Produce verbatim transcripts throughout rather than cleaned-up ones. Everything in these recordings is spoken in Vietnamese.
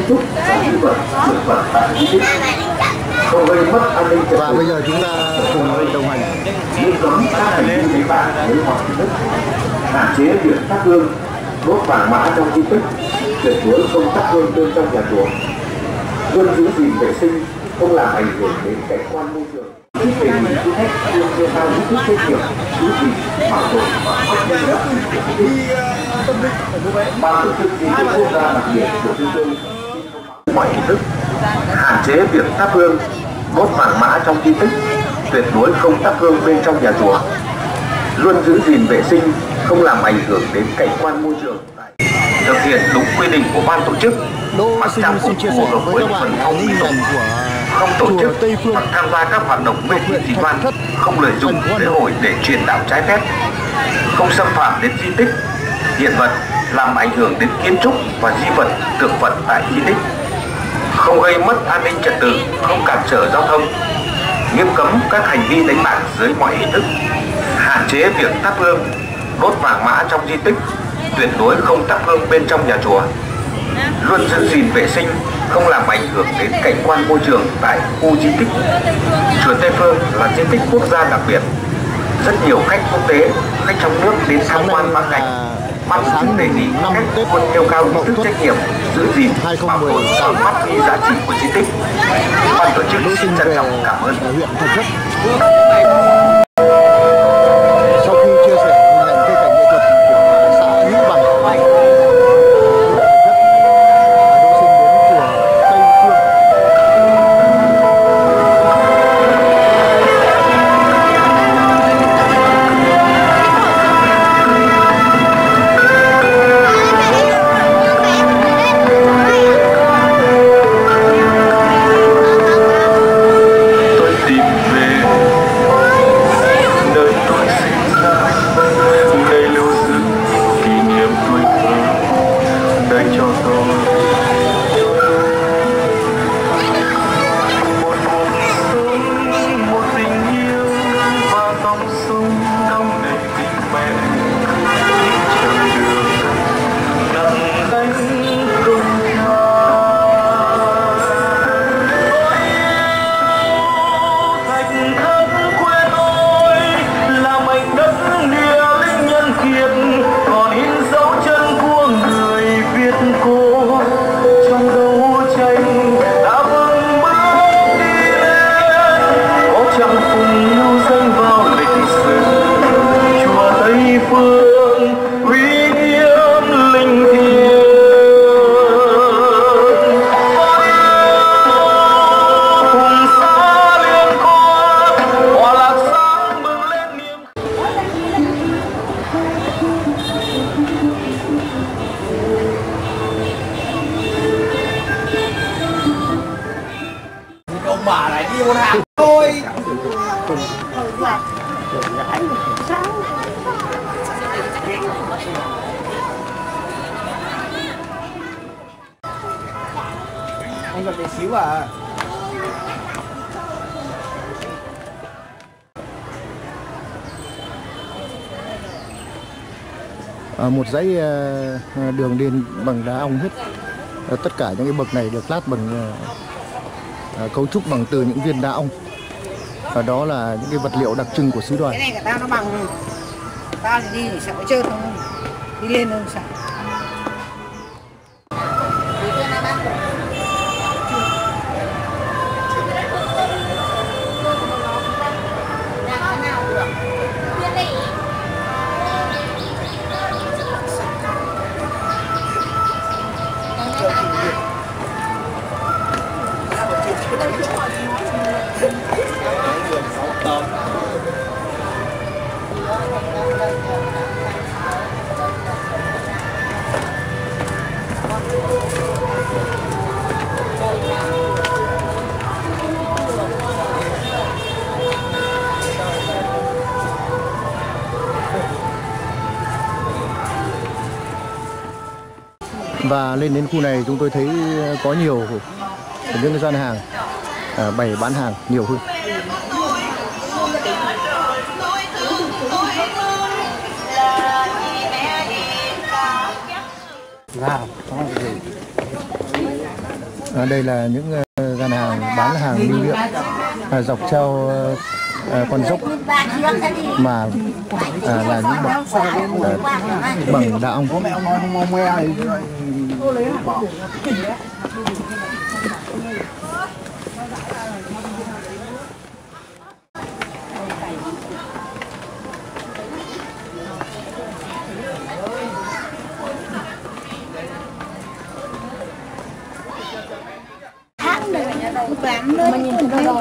trúc và di vật thực vật tại di tích, không gây mất an ninh trật tự. Và bây giờ chúng ta cùng đồng hành. Nghiêm cấm các hành vi đánh bạc dưới mọi hình thức, hạn chế việc thắp hương, đốt vàng mã trong di tích, tuyệt đối không thắp hương bên trong nhà chùa, luôn giữ gìn vệ sinh, không làm ảnh hưởng đến cảnh quan môi trường. Đề nghị du khách luôn nêu cao ý thức trách nhiệm, giữ gìn, bảo tồn và phát huy giá trị của di tích. Ban tổ chức di tích quốc gia đặc biệt của chúng tôi mọi hình thức, hạn chế việc thắp hương, đốt vàng mã trong di tích, tuyệt đối không thắp hương bên trong nhà chùa, luôn giữ gìn vệ sinh, không làm ảnh hưởng đến cảnh quan môi trường. Thực hiện đúng quy định của ban tổ chức, mặc trang phục phù hợp với thuần phong mỹ tục, không tổ chức hoặc tham gia các hoạt động mê tín dị đoan, không lợi dụng lễ hội để truyền đạo trái phép, không xâm phạm đến di tích, hiện vật, làm ảnh hưởng đến kiến trúc và di vật, tượng Phật tại di tích, không gây mất an ninh trật tự, không cản trở giao thông, nghiêm cấm các hành vi đánh bạc dưới mọi hình thức, hạn chế việc thắp hương, đốt vàng mã trong di tích, tuyệt đối không thắp hương bên trong nhà chùa, luôn giữ gìn vệ sinh, không làm ảnh hưởng đến cảnh quan môi trường tại khu di tích. Chùa Tây Phương là di tích quốc gia đặc biệt, rất nhiều khách quốc tế, khách trong nước đến tham quan vãn cảnh. Ban tổ chức đề nghị khách quân nêu cao ý thức trách nhiệm, giữ gìn, bảo tồn và phát huy giá trị của di tích. Ban tổ chức xin trân trọng cảm ơn. Huyện Thạch Thất. Sau khi chia sẻ hình ảnh cây cảnh nghệ thuật của xã Hữu Bằng, Đỗ Sinh đến chùa Tây Phương. Bà lại đi một hàng thôi. Anh còn tí xíu à. À, một dãy uh, đường đi bằng đá ong hết. Uh, tất cả những cái bậc này được lát bằng uh, uh, cấu trúc bằng từ những viên đá ong. Và đó là những cái vật liệu đặc trưng của xứ Đoài. Cái này của tao nó bằng, tao thì đi thì sợ trơn không, đi lên hơn sợ. Và lên đến khu này chúng tôi thấy có nhiều những cái gian hàng à, bày bán hàng nhiều hơn. Wow, À, đây là những uh, gian hàng bán hàng lưu niệm à, dọc theo uh, uh, con dốc mà uh, là những bậc uh, bằng đá ong. Mà nhìn thấy đâu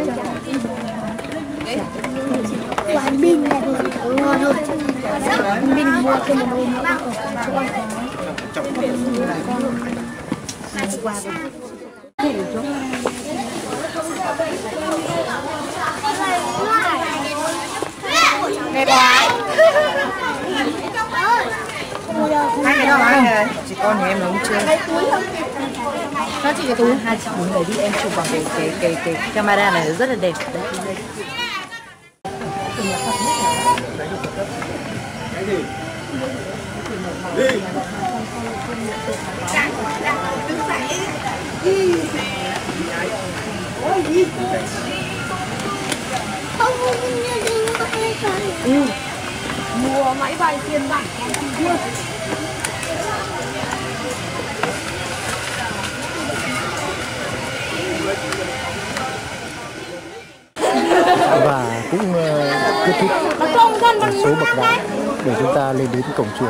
quán pin là được ngon hơn. Pin mua cái một đôi nữa ở cho con qua đây quá. Hai cái đó bán rồi. Chị con nhà em nó chưa. Nó chỉ cái túi hai trăm bốn mươi đi em chụp bằng cái cái cái cái camera này rất là đẹp. Ừ. Mua máy bay tiền bạc và cũng uh, kết thúc số bậc đá để chúng ta lên đến cổng chùa.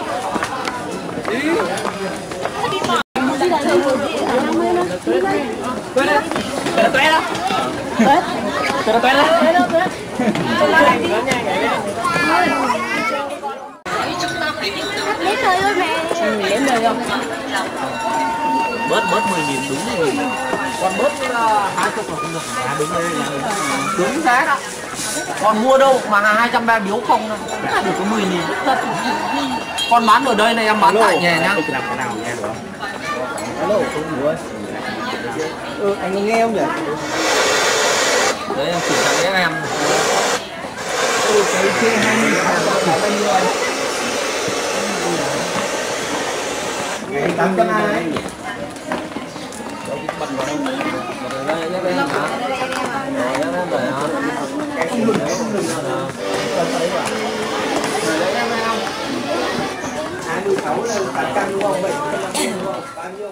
Lấy lời ơi mẹ. Ừ, lấy lời không? Bớt bớt mười nghìn đúng rồi. Còn bớt hai chục là không được. À đúng rồi. Đúng giá đó. Còn mua đâu mà hai trăm ba biếu không đâu. Được có mười nghìn thật. Con bán ở đây này em bán tại nhà nhá. Làm cái nào nghe được. Alo, không mua. Ừ, anh nghe không nhỉ? Đấy em chỉ tặng các em. Ừ, cái kia hai mươi là bao nhiêu anh? tám trăm hai. Bật vào đây. Bật vào đây nhé em hả? Rồi nhé em rồi hả? Không đừng, không đừng. Bật vào đây quả. Rồi lấy em không? hai mươi sáu là tám trăm đúng không? bảy trăm đúng không? Bao nhiêu?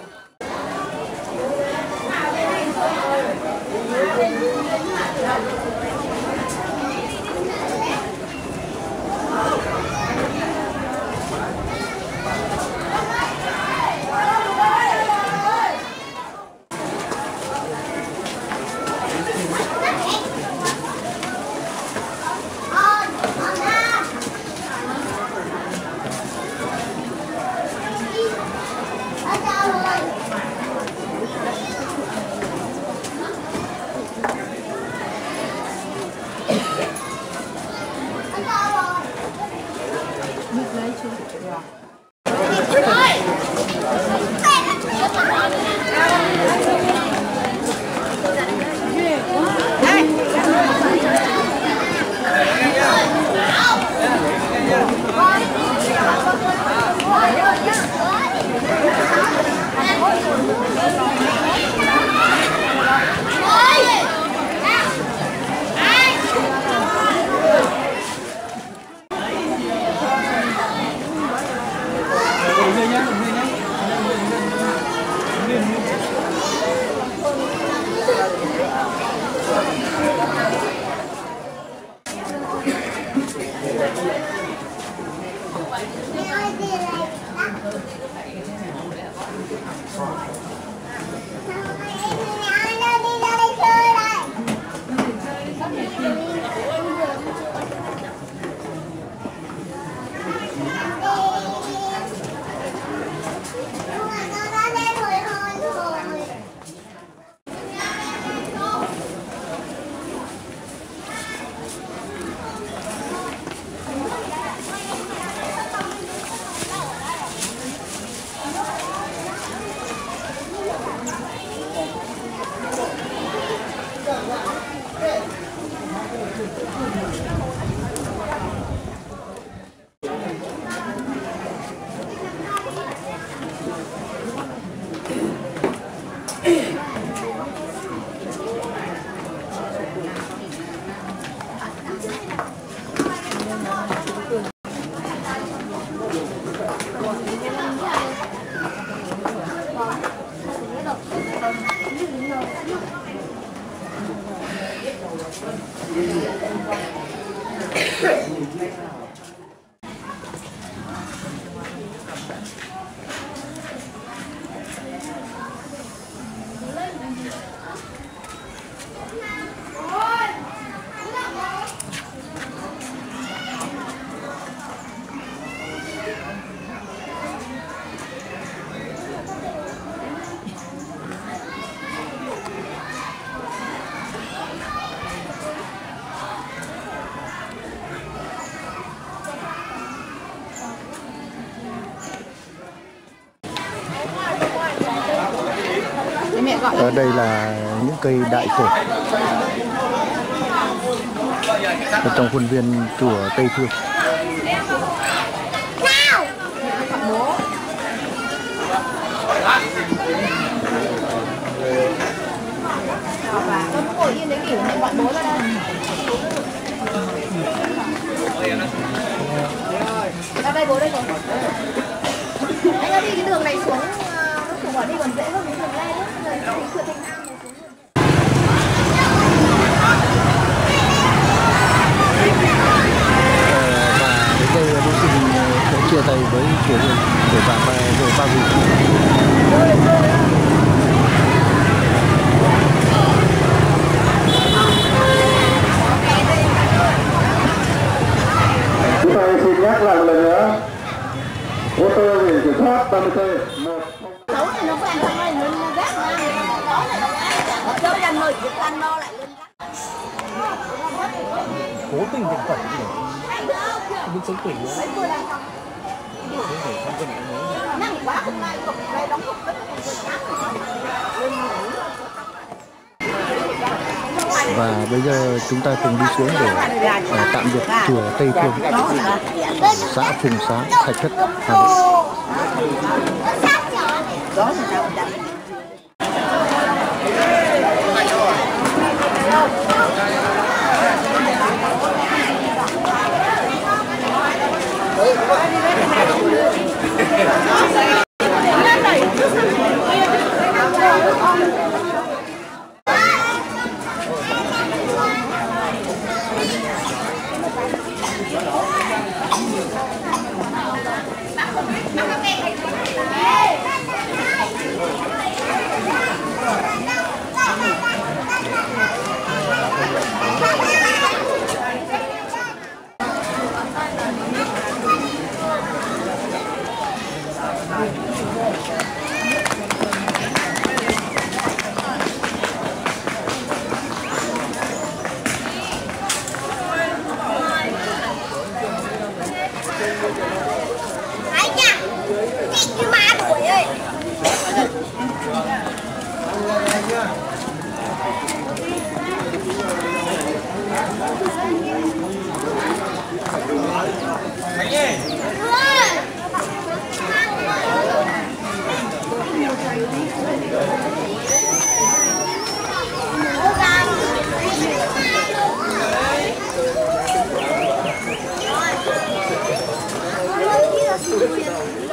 Ở đây là những cây đại cổ ở trong khuôn viên chùa Tây Phương. Con ngồi yên đấy kiểu này bọn bố ra đây. Ra đây bố đây rồi. Anh ơi đi cái đường này xuống, nó xuống ở đây còn dễ hơn cái đường lên đó. Rồi cái cửa Thanh Nam này xuống rồi. Và đến đây tôi xin chia tay với chùa Hương để bà rồi ba vị. Chúng tôi xin nhắc lại một lần nữa, ô tô biển kiểm soát ba mươi C một. Xấu thì nó quen không ơi, nó ghét mà. Đó là nó ghét. Cho dành mời cái ăn no lại lên gác. Cố tình thành phẩm gì đấy. Biết sống quỷ nữa. Năng quá hôm nay cục đây đóng cục đất. Và bây giờ chúng ta cùng đi xuống để uh, tạm biệt chùa Tây Phương, xã Phùng Xá, Thạch Thất, Hà Nội. Anh nhá, chị như ma đuổi ơi. Hãy subscribe cho kênh Ghiền Mì Gõ để không bỏ lỡ những video hấp dẫn.